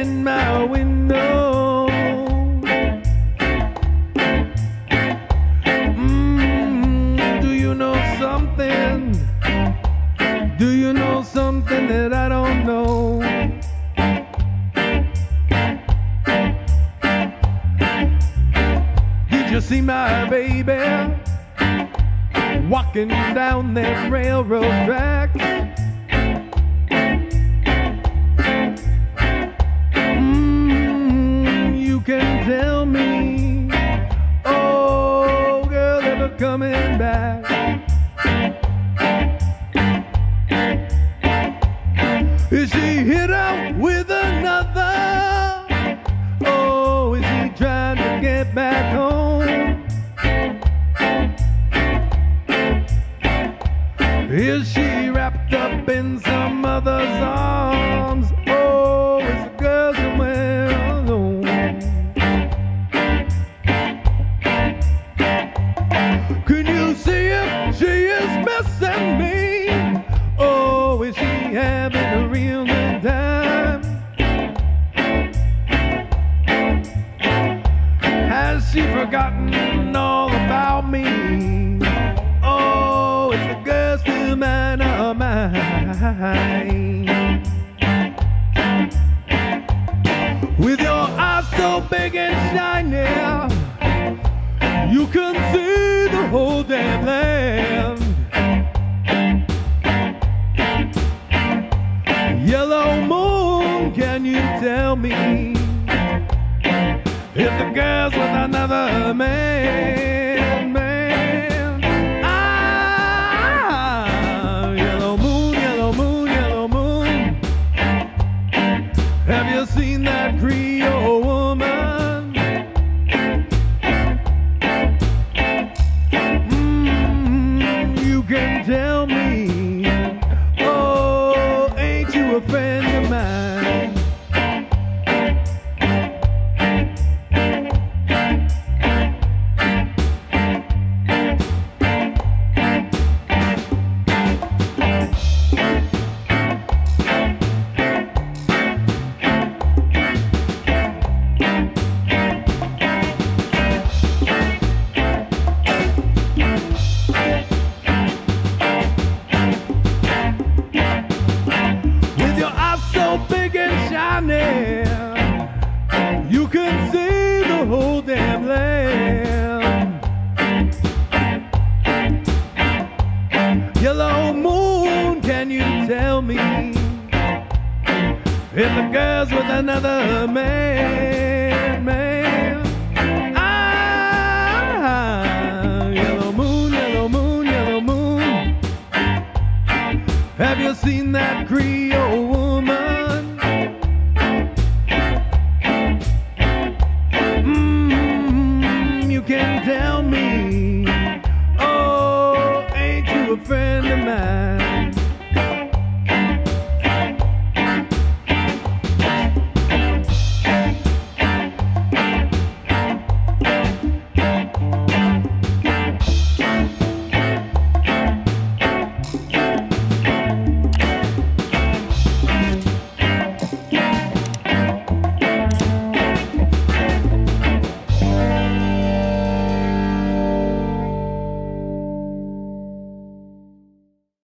in my window. Do you know something? Do you know something that I don't know? Did you see my baby walking down that railroad tracks? You can tell me, oh girl, ever coming back? Is she hit up with another? Oh, is he trying to get back home? Is she wrapped up in some other's arms? Oh, is the girl somewhere alone? Can you see if she is missing me? Oh, is she having a real good time? Has she forgotten all about me? Oh, is the girl still mine or mine? With your eyes so big and shiny, you can see the whole damn land. Yellow moon, can you tell me if the girl's with another man, man? Ah, yellow moon, yellow moon, yellow moon. Have you seen that Creole woman? You can tell me, oh, ain't you a friend of mine? You can see the whole damn land. Yellow moon, can you tell me if the girl's with another man?